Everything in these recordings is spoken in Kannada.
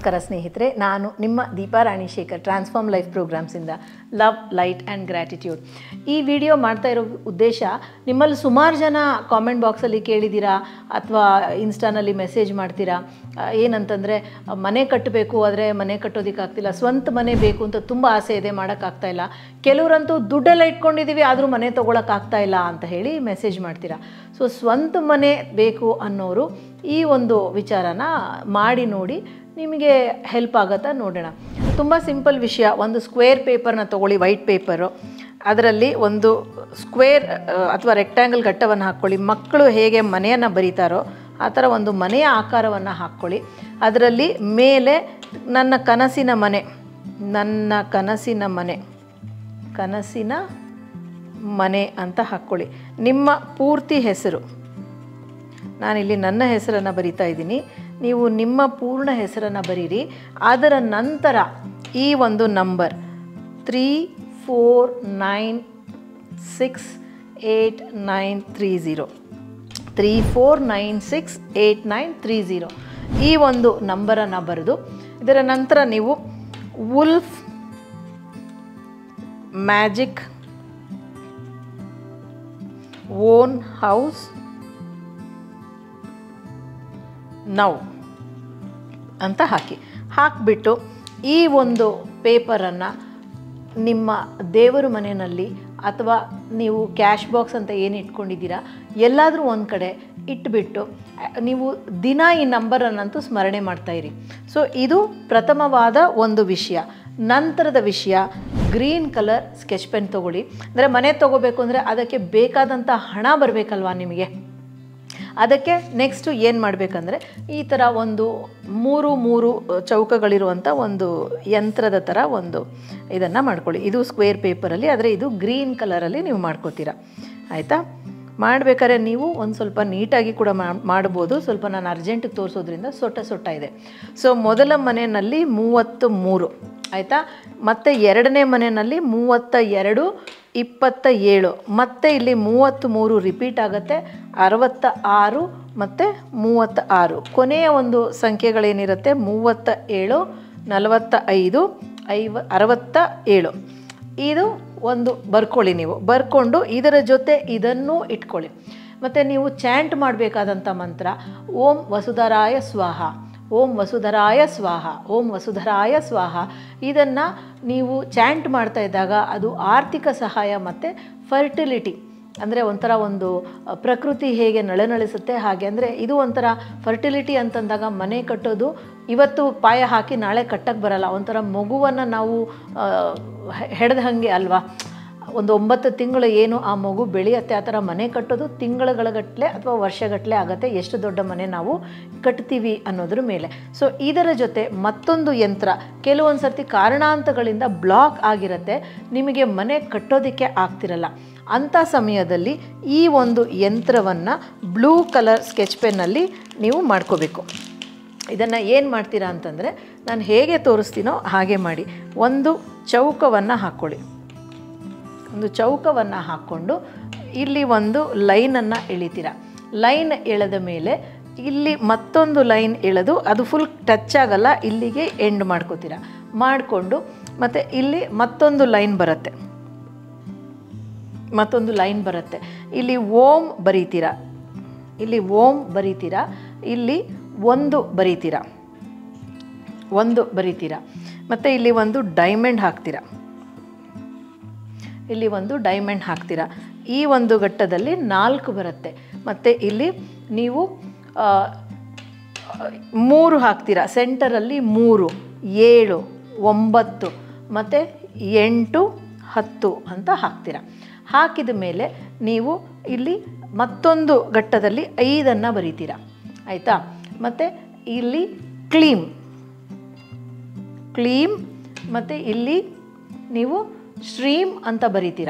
ನಮಸ್ಕಾರ ಸ್ನೇಹಿತರೆ, ನಾನು ನಿಮ್ಮ ದೀಪಾ ರಾಣಿಶೇಖರ್ ಟ್ರಾನ್ಸ್ಫಾರ್ಮ್ ಲೈಫ್ ಪ್ರೋಗ್ರಾಮ್ಸಿಂದ ಲವ್, ಲೈಟ್ ಆ್ಯಂಡ್ ಗ್ರ್ಯಾಟಿಟ್ಯೂಡ್. ಈ ವಿಡಿಯೋ ಮಾಡ್ತಾ ಇರೋ ಉದ್ದೇಶ, ನಿಮ್ಮಲ್ಲಿ ಸುಮಾರು ಜನ ಕಾಮೆಂಟ್ ಬಾಕ್ಸಲ್ಲಿ ಕೇಳಿದ್ದೀರಾ ಅಥವಾ ಇನ್ಸ್ಟಾನಲ್ಲಿ ಮೆಸೇಜ್ ಮಾಡ್ತೀರಾ. ಏನಂತಂದರೆ, ಮನೆ ಕಟ್ಟಬೇಕು ಆದರೆ ಮನೆ ಕಟ್ಟೋದಕ್ಕಾಗ್ತಿಲ್ಲ, ಸ್ವಂತ ಮನೆ ಬೇಕು ಅಂತ ತುಂಬ ಆಸೆ ಇದೆ, ಮಾಡೋಕ್ಕಾಗ್ತಾಯಿಲ್ಲ. ಕೆಲವರಂತೂ ದುಡ್ಡೆಲ್ಲ ಇಟ್ಕೊಂಡಿದ್ದೀವಿ ಆದರೂ ಮನೆ ತೊಗೊಳಕ್ಕಾಗ್ತಾಯಿಲ್ಲ ಅಂತ ಹೇಳಿ ಮೆಸೇಜ್ ಮಾಡ್ತೀರಾ. ಸೊ ಸ್ವಂತ ಮನೆ ಬೇಕು ಅನ್ನೋರು ಈ ಒಂದು ವಿಚಾರನ ಮಾಡಿ ನೋಡಿ, ನಿಮಗೆ ಹೆಲ್ಪ್ ಆಗುತ್ತಾ ನೋಡೋಣ. ತುಂಬ ಸಿಂಪಲ್ ವಿಷಯ. ಒಂದು ಸ್ಕ್ವೇರ್ ಪೇಪರ್ನ ತೊಗೊಳ್ಳಿ, ವೈಟ್ ಪೇಪರು. ಅದರಲ್ಲಿ ಒಂದು ಸ್ಕ್ವೇರ್ ಅಥವಾ ರೆಕ್ಟ್ಯಾಂಗಲ್ ಘಟ್ಟವನ್ನು ಹಾಕ್ಕೊಳ್ಳಿ. ಮಕ್ಕಳು ಹೇಗೆ ಮನೆಯನ್ನು ಬರೀತಾರೋ ಆ ಥರ ಒಂದು ಮನೆಯ ಆಕಾರವನ್ನು ಹಾಕ್ಕೊಳ್ಳಿ. ಅದರಲ್ಲಿ ಮೇಲೆ ನನ್ನ ಕನಸಿನ ಮನೆ ಅಂತ ಹಾಕ್ಕೊಳ್ಳಿ. ನಿಮ್ಮ ಪೂರ್ತಿ ಹೆಸರು, ನಾನಿಲ್ಲಿ ನನ್ನ ಹೆಸರನ್ನು ಬರಿತಾ ಇದ್ದೀನಿ, ನೀವು ನಿಮ್ಮ ಪೂರ್ಣ ಹೆಸರನ್ನು ಬರೀರಿ. ಅದರ ನಂತರ ಈ ಒಂದು ನಂಬರ್ 34968930 34968930 ಈ ಒಂದು ನಂಬರನ್ನು ಬರೆದು, ಇದರ ನಂತರ ನೀವು wolf magic own house now ಅಂತ ಹಾಕಿಬಿಟ್ಟು ಈ ಒಂದು ಪೇಪರನ್ನು ನಿಮ್ಮ ದೇವರ ಮನೆಯಲ್ಲಿ ಅಥವಾ ನೀವು ಕ್ಯಾಶ್ ಬಾಕ್ಸ್ ಅಂತ ಏನು ಇಟ್ಕೊಂಡಿದ್ದೀರಾ ಎಲ್ಲಾದರೂ ಒಂದು ಕಡೆ ಇಟ್ಬಿಟ್ಟು ನೀವು ದಿನ ಈ ನಂಬರನ್ನಂತೂ ಸ್ಮರಣೆ ಮಾಡ್ತಾಯಿರಿ. ಸೊ ಇದು ಪ್ರಥಮವಾದ ಒಂದು ವಿಷಯ. ನಂತರದ ವಿಷಯ, ಗ್ರೀನ್ ಕಲರ್ ಸ್ಕೆಚ್ ಪೆನ್ ತೊಗೊಳ್ಳಿ. ಅಂದರೆ ಮನೆ ತೊಗೋಬೇಕು ಅಂದರೆ ಅದಕ್ಕೆ ಬೇಕಾದಂಥ ಹಣ ಬರಬೇಕಲ್ವಾ ನಿಮಗೆ. ಅದಕ್ಕೆ ನೆಕ್ಸ್ಟು ಏನು ಮಾಡಬೇಕಂದ್ರೆ, ಈ ಥರ ಒಂದು ಮೂರು ಚೌಕಗಳಿರುವಂಥ ಒಂದು ಯಂತ್ರದ ಥರ ಒಂದು ಇದನ್ನು ಮಾಡ್ಕೊಳ್ಳಿ. ಇದು ಸ್ಕ್ವೇರ್ ಪೇಪರಲ್ಲಿ, ಆದರೆ ಇದು ಗ್ರೀನ್ ಕಲರಲ್ಲಿ ನೀವು ಮಾಡ್ಕೋತೀರ. ಆಯಿತಾ? ಮಾಡಬೇಕಾದ್ರೆ ನೀವು ಒಂದು ಸ್ವಲ್ಪ ನೀಟಾಗಿ ಕೂಡ ಮಾಡ್ಬೋದು. ಸ್ವಲ್ಪ ನಾನು ಅರ್ಜೆಂಟಿಗೆ ತೋರಿಸೋದ್ರಿಂದ ಸೊಟ್ಟ ಇದೆ. ಸೊ ಮೊದಲ ಮನೆಯಲ್ಲಿ 33, ಆಯಿತಾ? ಮತ್ತು ಎರಡನೇ ಮನೆಯಲ್ಲಿ 32, 27, ಮತ್ತು ಇಲ್ಲಿ 33 ರಿಪೀಟ್ ಆಗುತ್ತೆ, 66 ಮತ್ತು 36. ಕೊನೆಯ ಒಂದು ಸಂಖ್ಯೆಗಳೇನಿರುತ್ತೆ 37, 45, 67. ಇದು ಒಂದು ಬರ್ಕೊಳ್ಳಿ. ನೀವು ಬರ್ಕೊಂಡು ಇದರ ಜೊತೆ ಇದನ್ನೂ ಇಟ್ಕೊಳ್ಳಿ. ಮತ್ತು ನೀವು ಚಾಂಟ್ ಮಾಡಬೇಕಾದಂಥ ಮಂತ್ರ ಓಂ ವಸುಧರಾಯ ಸ್ವಾಹ, ಓಂ ವಸುಧರಾಯ ಸ್ವಾಹ, ಓಂ ವಸುಧರಾಯ ಸ್ವಾಹ. ಇದನ್ನು ನೀವು ಚಾಂಟ್ ಮಾಡ್ತಾ ಇದ್ದಾಗ ಅದು ಆರ್ಥಿಕ ಸಹಾಯ ಮತ್ತು ಫರ್ಟಿಲಿಟಿ, ಅಂದರೆ ಒಂಥರ ಒಂದು ಪ್ರಕೃತಿ ಹೇಗೆ ನಳನಳಿಸುತ್ತೆ ಹಾಗೆ. ಅಂದರೆ ಇದು ಒಂಥರ ಫರ್ಟಿಲಿಟಿ ಅಂತಂದಾಗ ಮನೆ ಕಟ್ಟೋದು ಇವತ್ತು ಪಾಯ ಹಾಕಿ ನಾಳೆ ಕಟ್ಟಕ್ಕೆ ಬರಲ್ಲ. ಒಂಥರ ಮಗುವನ್ನು ನಾವು ಹೆಡ್ದ ಹಾಗೆ ಅಲ್ವಾ, ಒಂದು 9 ತಿಂಗಳು ಏನು ಆ ಮಗು ಬೆಳೆಯುತ್ತೆ, ಆ ಥರ ಮನೆ ಕಟ್ಟೋದು ತಿಂಗಳುಗಳಗಟ್ಟಲೆ ಅಥವಾ ವರ್ಷಗಟ್ಟಲೆ ಆಗುತ್ತೆ, ಎಷ್ಟು ದೊಡ್ಡ ಮನೆ ನಾವು ಕಟ್ತೀವಿ ಅನ್ನೋದ್ರ ಮೇಲೆ. ಸೊ ಇದರ ಜೊತೆ ಮತ್ತೊಂದು ಯಂತ್ರ, ಕೆಲವೊಂದು ಸರ್ತಿ ಕಾರಣಾಂತಗಳಿಂದ ಬ್ಲಾಕ್ ಆಗಿರುತ್ತೆ, ನಿಮಗೆ ಮನೆ ಕಟ್ಟೋದಕ್ಕೆ ಆಗ್ತಿರಲ್ಲ. ಅಂಥ ಸಮಯದಲ್ಲಿ ಈ ಒಂದು ಯಂತ್ರವನ್ನು ಬ್ಲೂ ಕಲರ್ ಸ್ಕೆಚ್ ಪೆನ್ನಲ್ಲಿ ನೀವು ಮಾಡ್ಕೋಬೇಕು. ಇದನ್ನು ಏನು ಮಾಡ್ತೀರಾ ಅಂತಂದರೆ, ನಾನು ಹೇಗೆ ತೋರಿಸ್ತೀನೋ ಹಾಗೆ ಮಾಡಿ. ಒಂದು ಚೌಕವನ್ನು ಹಾಕ್ಕೊಳ್ಳಿ. ಒಂದು ಚೌಕವನ್ನು ಹಾಕ್ಕೊಂಡು ಇಲ್ಲಿ ಒಂದು ಲೈನನ್ನು ಎಳಿತೀರ. ಲೈನ್ ಎಳೆದ ಮೇಲೆ ಇಲ್ಲಿ ಮತ್ತೊಂದು ಲೈನ್ ಎಳೆದು, ಅದು ಫುಲ್ ಟಚ್ ಆಗಲ್ಲ, ಇಲ್ಲಿಗೆ ಎಂಡ್ ಮಾಡ್ಕೋತೀರ. ಮಾಡಿಕೊಂಡು ಮತ್ತು ಇಲ್ಲಿ ಮತ್ತೊಂದು ಲೈನ್ ಬರುತ್ತೆ, ಇಲ್ಲಿ ಓಂ ಬರೀತೀರ, ಇಲ್ಲಿ ಒಂದು ಬರೀತೀರ, ಮತ್ತು ಇಲ್ಲಿ ಒಂದು ಡೈಮಂಡ್ ಹಾಕ್ತೀರ, ಈ ಒಂದು ಘಟ್ಟದಲ್ಲಿ 4 ಬರುತ್ತೆ. ಮತ್ತು ಇಲ್ಲಿ ನೀವು 3 ಹಾಕ್ತೀರ, ಸೆಂಟರಲ್ಲಿ 3, 7, 9 ಮತ್ತು 8, 10 ಅಂತ ಹಾಕ್ತೀರ. ಹಾಕಿದ ಮೇಲೆ ನೀವು ಇಲ್ಲಿ ಮತ್ತೊಂದು ಘಟ್ಟದಲ್ಲಿ 5 ಬರೀತೀರ, ಆಯಿತಾ? ಮತ್ತು ಇಲ್ಲಿ ಕ್ಲೀಮ್, ಮತ್ತು ಇಲ್ಲಿ ನೀವು ಶ್ರೀಮ್ ಅಂತ ಬರೀತೀರ.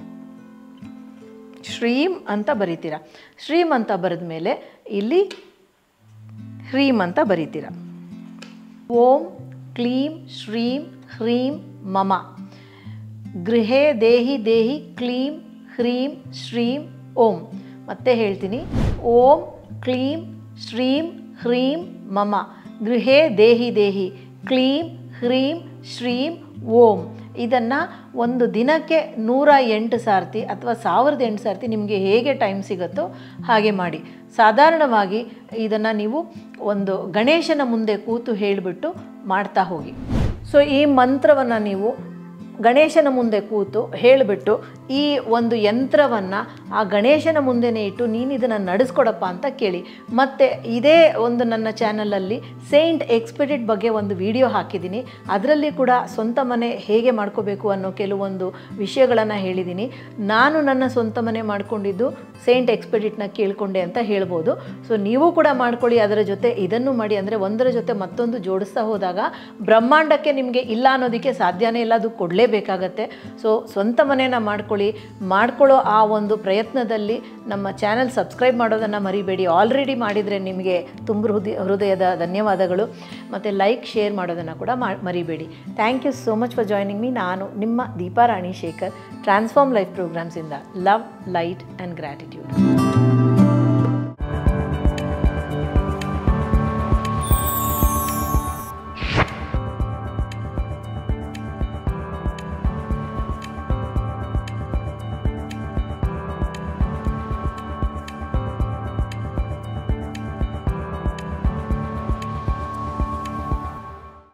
ಶ್ರೀಮ್ ಅಂತ ಬರೆದ ಮೇಲೆ ಇಲ್ಲಿ ಹ್ರೀಮ್ ಅಂತ ಬರೀತೀರ. ಓಂ ಕ್ಲೀಂ ಶ್ರೀಂ ಹ್ರೀಂ ಮಮ ಗೃಹೇ ದೇಹಿ ದೇಹಿ ಕ್ಲೀಂ ಹ್ರೀಂ ಶ್ರೀಂ ಓಂ. ಮತ್ತೆ ಹೇಳ್ತೀನಿ, ಓಂ ಕ್ಲೀಂ ಶ್ರೀಂ ಹ್ರೀಂ ಮಮ ಗೃಹೇ ದೇಹಿ ದೇಹಿ. ಕ್ಲೀಂ ಹ್ರೀಂ ಶ್ರೀಂ ಓಂ ಇದನ್ನು ಒಂದು ದಿನಕ್ಕೆ 108 ಸಾರ್ತಿ ಅಥವಾ 1008 ಸಾರ್ತಿ ನಿಮಗೆ ಹೇಗೆ ಟೈಮ್ ಸಿಗುತ್ತೋ ಹಾಗೆ ಮಾಡಿ. ಸಾಧಾರಣವಾಗಿ ಇದನ್ನು ನೀವು ಒಂದು ಗಣೇಶನ ಮುಂದೆ ಕೂತು ಹೇಳಿಬಿಟ್ಟು ಮಾಡ್ತಾ ಹೋಗಿ. ಸೊ ಈ ಮಂತ್ರವನ್ನು ನೀವು ಗಣೇಶನ ಮುಂದೆ ಕೂತು ಹೇಳಿಬಿಟ್ಟು ಈ ಒಂದು ಯಂತ್ರವನ್ನು ಆ ಗಣೇಶನ ಮುಂದೆನೇ ಇಟ್ಟು ನೀನು ಇದನ್ನು ನಡೆಸ್ಕೊಡಪ್ಪ ಅಂತ ಕೇಳಿ. ಮತ್ತು ಇದೇ ಒಂದು ನನ್ನ ಚಾನಲಲ್ಲಿ ಸೇಂಟ್ ಎಕ್ಸ್ಪೆಡಿಟ್ ಬಗ್ಗೆ ಒಂದು ವಿಡಿಯೋ ಹಾಕಿದ್ದೀನಿ. ಅದರಲ್ಲಿ ಕೂಡ ಸ್ವಂತ ಮನೆ ಹೇಗೆ ಮಾಡ್ಕೋಬೇಕು ಅನ್ನೋ ಕೆಲವೊಂದು ವಿಷಯಗಳನ್ನು ಹೇಳಿದ್ದೀನಿ. ನಾನು ನನ್ನ ಸ್ವಂತ ಮನೆ ಮಾಡ್ಕೊಂಡಿದ್ದು ಸೇಂಟ್ ಎಕ್ಸ್ಪೆಡಿಟ್ನ ಕೇಳಿಕೊಂಡೆ ಅಂತ ಹೇಳ್ಬೋದು. ಸೊ ನೀವು ಕೂಡ ಮಾಡ್ಕೊಳ್ಳಿ, ಅದರ ಜೊತೆ ಇದನ್ನು ಮಾಡಿ. ಅಂದರೆ ಒಂದರ ಜೊತೆ ಮತ್ತೊಂದು ಜೋಡಿಸ್ತಾ ಹೋದಾಗ ಬ್ರಹ್ಮಾಂಡಕ್ಕೆ ನಿಮಗೆ ಇಲ್ಲ ಅನ್ನೋದಕ್ಕೆ ಸಾಧ್ಯನೇ ಇಲ್ಲ, ಅದು ಕೊಡಲೇಬೇಕಾಗತ್ತೆ. ಸೊ ಸ್ವಂತ ಮನೆಯನ್ನು ಮಾಡ್ಕೊಳ್ಳೋ ಆ ಒಂದು ಪ್ರಯತ್ನದಲ್ಲಿ ನಮ್ಮ ಚಾನಲ್ ಸಬ್ಸ್ಕ್ರೈಬ್ ಮಾಡೋದನ್ನು ಮರಿಬೇಡಿ. ಆಲ್ರೆಡಿ ಮಾಡಿದರೆ ನಿಮಗೆ ತುಂಬ ಹೃದಯದ ಧನ್ಯವಾದಗಳು. ಮತ್ತು ಲೈಕ್ ಶೇರ್ ಮಾಡೋದನ್ನು ಕೂಡ ಮರಿಬೇಡಿ. Thank you so much for joining me. ನಾನು ನಿಮ್ಮ ದೀಪಾ ರಾಣಿ ಶೇಖರ್, ಟ್ರಾನ್ಸ್ಫಾರ್ಮ್ ಲೈಫ್ ಪ್ರೋಗ್ರಾಮ್ಸಿಂದ. Love, light and gratitude.